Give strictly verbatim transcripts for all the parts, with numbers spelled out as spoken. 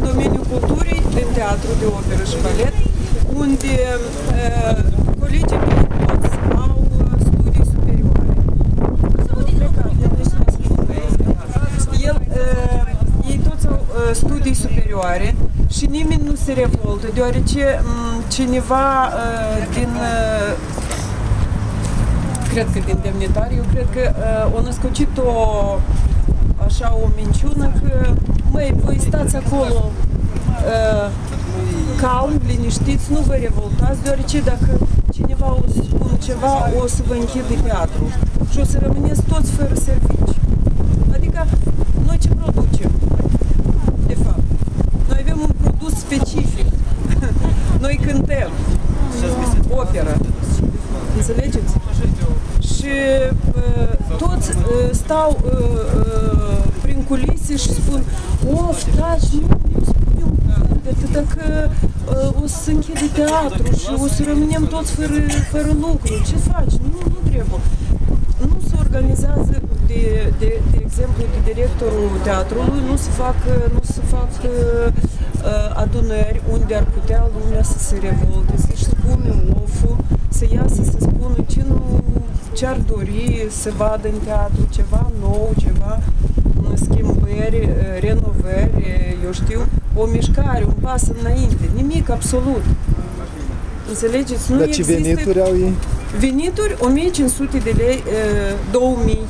domeniul culturii, din teatru, de operă și balet, unde uh, colegii mei toți au studii superioare. El, uh, ei toți au uh, studii superioare și nimeni nu se revoltă, deoarece um, cineva uh, din... Uh, cred că din demnitari, eu cred că uh, o născocit o, așa, o minciună că, măi, voi stați acolo uh, calm, liniștiți, nu vă revoltați, deoarece dacă cineva o spune ceva, o să vă închide teatru și o să rămâneți toți fără servici. Adică, noi ce producem, de fapt? Noi avem un produs specific. Noi cântăm operă. Înțelegeți? Și uh, toți uh, stau uh, uh, prin culise și spun: of, taci, nu, nu spune un cuvânt, atâta că uh, o să se închide teatru și o să rămânem toți fără, fără lucru. Ce faci? Nu, nu trebuie. Nu se organizează, de, de, de exemplu, de directorul teatrului, nu se fac, nu se fac uh, adunări unde ar putea lumea să se revolte, să-și spune oful, să iasă să spună ce, nu, ce ar dori să vadă în teatru, ceva nou, ceva schimbări, renovări, eu știu, o mișcare, un pas înainte, nimic absolut. Înțelegeți? Nu Dar ce există... venituri au ei? Venituri o mie cinci sute de lei, două mii.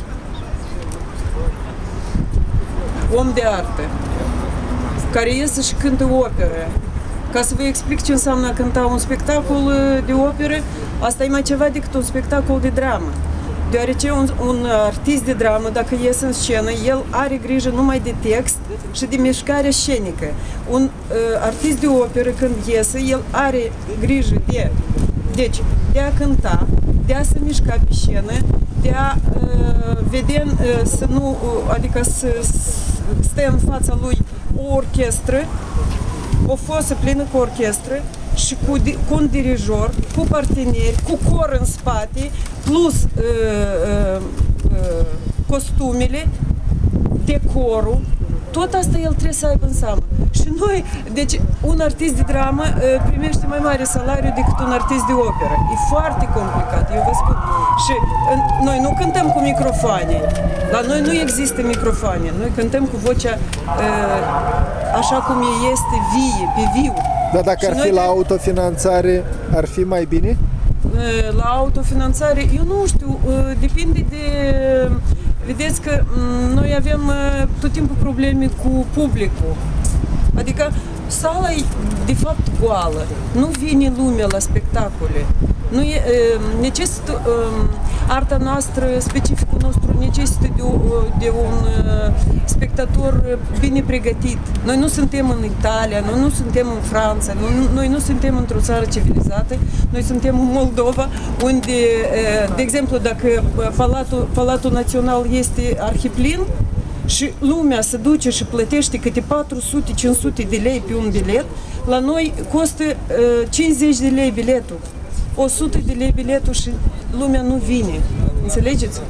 Om de artă, care iese și cântă operă. Ca să vă explic ce înseamnă a cânta un spectacol de operă, asta e mai ceva decât un spectacol de dramă. Deoarece un, un artist de dramă, dacă iese în scenă, el are grijă numai de text și de mișcare scenică. Un uh, artist de operă, când iese, el are grijă de, deci, de a cânta, de a se mișca pe scenă, de a uh, vedea, uh, să nu, uh, adică să stea în fața lui o orchestră, o fosă plină cu orchestră și cu, cu un dirijor, cu parteneri, cu cor în spate, plus uh, uh, uh, costumele, decorul, tot asta el trebuie să aibă în seamă. Și noi, deci un artist de dramă uh, primește mai mare salariu decât un artist de operă. E foarte complicat, eu vă spun. Și uh, noi nu cântăm cu microfoane, la noi nu există microfoane, noi cântăm cu vocea uh, așa cum este, vie, pe viu. Dar dacă ar fi la autofinanțare, ar fi mai bine? La autofinanțare, eu nu știu, depinde de... Vedeți că noi avem tot timpul probleme cu publicul. Adică sala e de fapt goală, nu vine lumea la spectacole. Nu e, necesită, arta noastră, specificul nostru necesită de, de un spectator bine pregătit. Noi nu suntem în Italia, noi nu suntem în Franța, noi, noi nu suntem într-o țară civilizată, noi suntem în Moldova, unde, de exemplu, dacă Palatul, Palatul Național este arhiplin, și lumea se duce și plătește câte patru sute cinci sute de lei pe un bilet, la noi costă uh, cincizeci de lei biletul, o sută de lei biletul și lumea nu vine. Înțelegeți?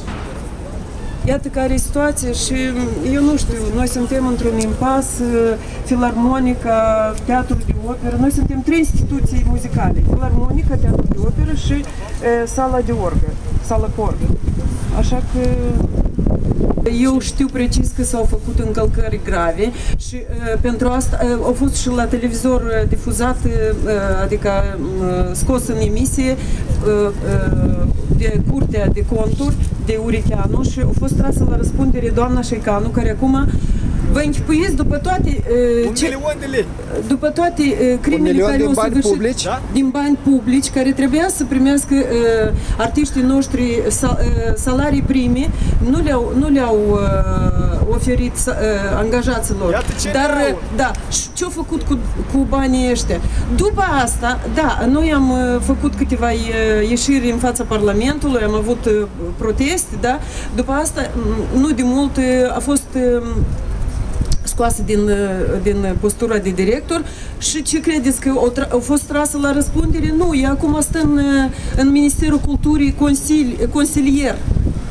Iată care e situația și eu nu știu, noi suntem într-un impas, Filarmonica, Teatrul de Operă, noi suntem trei instituții muzicale, Filarmonica, Teatrul de Operă și e, Sala de Orgă, Sala cu orgă. Așa că eu știu precis că s-au făcut încălcări grave și uh, pentru asta uh, au fost și la televizor uh, difuzat, uh, adică uh, scos în emisie uh, uh, de Curtea de Conturi de Urecheanu și a fost trasă la răspundere doamna Șeicanu, care acum vă închipuiți după toate uh, un ce, milion de lei. După toate uh, crimele care au săvârșit din bani publici, care trebuia să primească uh, artiștii noștri sal, uh, salarii prime, nu le-au nu le-au uh, oferit uh, angajaților. Dar uh, da, ce-au făcut cu, cu banii ăștia? După asta, da, noi am uh, făcut câteva uh, ieșiri în fața Parlamentului, am avut uh, proteste, da? După asta, nu de mult, uh, a fost uh, scoasă din, din postura de director și ce credeți că au fost trasă la răspundere? Nu, ea acum stă în, în Ministerul Culturii consili, consilier.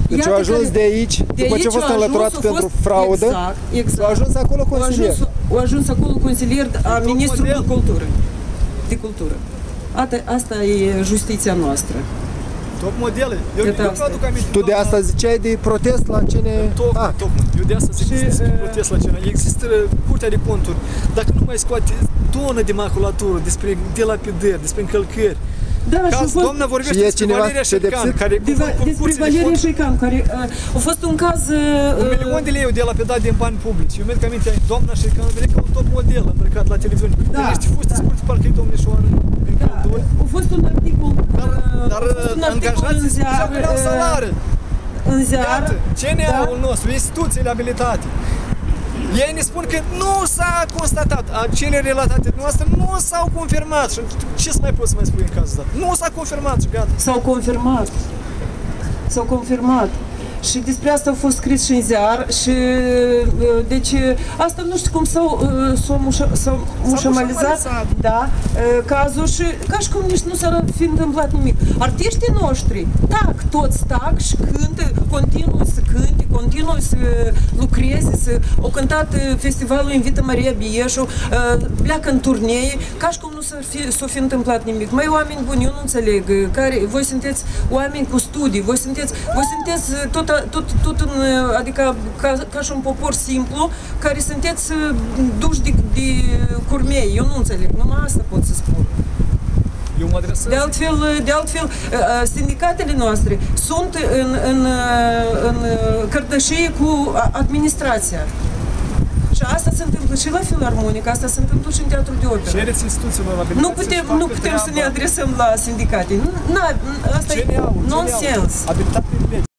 Deci Iată au ajuns care- de aici, de după aici ce a fost au ajuns, înlăturat au pentru fost- fraudă, Exact, exact. au ajuns acolo Au consilier. ajuns, au ajuns acolo consilier a ministrului model. culturii. De cultură. Asta, asta e justiția noastră. Top modele. Eu, Iată eu nu asta. aduc aminte. Tu de doamna- asta ziceai de protest la cine... Tocmai, Ah, tocmai. Eu de asta zic Și, că despre uh, protest la cine. Există curtea de conturi. Dacă nu mai scoate tonă de maculatură despre delapidări, despre încălcări. Da, și Ca a fost, doamna Și vorbește e despre cineva Valeria Șercan, pedepsit? care de, conform despre concursurile Valeria conturi, Șoican, care uh, a fost un caz... Uh, un milion de lei de lapidat din bani publici. Eu mi-aduc aminte, doamna Șercan a venit ca un top model îmbrăcat la televiziune. Da, Cu niște fuste da. scurte, parcă e domnișoară. În Da, călduri. a fost un articol, Dar, uh, dar a fost un articol în angajații ziar, spuneau că n-au uh, salariu. în ziar, Iată, C N A-ul nostru, instituțiile abilitate. Ei ne spun că nu s-a constatat, acele relatate noastre nu s-au confirmat. Și ce să mai poți să mai spui în cazul ăsta? Nu s-a confirmat și gata. s-au confirmat. S-au confirmat. Și despre asta a fost scris și în ziar și uh, deci asta nu știu cum s-au uh, s-au mușa- s-au mușamalizat, mușamalizat. da, uh, cazul și ca și cum nici nu s-ar fi întâmplat nimic. Artiștii noștri tac, toți tac și cântă, continuă să cânte, continuă să lucreze, să au cântat uh, festivalul Invită Maria Bieșu, uh, pleacă în turnee, ca și cum nu s-ar fi, s-o fi întâmplat nimic. Mai oameni buni, eu nu înțeleg, uh, care, voi sunteți oameni cu studii, voi sunteți, voi sunteți uh, tot, tot, tot în, uh, adică ca, ca și un popor simplu, care sunteți uh, duși de, de curmei, eu nu înțeleg, numai asta pot să spun. Eu mă adresez. De altfel, de altfel, sindicatele noastre sunt în, în, în cărtășie cu administrația. Și asta se întâmplă și la Filarmonică, asta se întâmplă și în Teatrul de Operă. Cereți instituțiilor abilitate Nu putem, să facă nu putem să ne treaba. adresăm la sindicate. Na, asta C N A-ul, e nonsens. Abilitate